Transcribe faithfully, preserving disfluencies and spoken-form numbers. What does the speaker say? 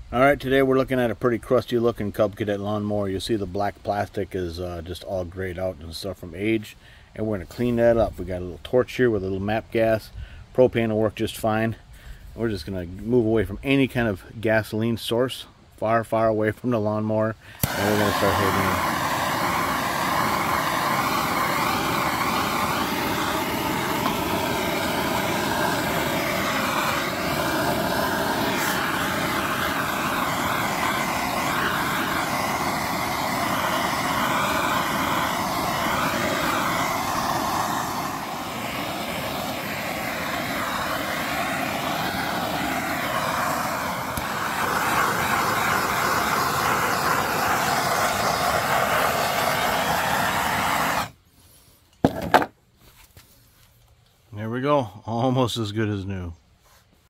Alright, today we're looking at a pretty crusty looking Cub Cadet lawnmower. You see the black plastic is uh, just all grayed out and stuff from age. And we're going to clean that up. We got a little torch here with a little map gas. Propane will work just fine. We're just going to move away from any kind of gasoline source. Far, far away from the lawnmower. And we're going to start hitting it. There we go, almost as good as new.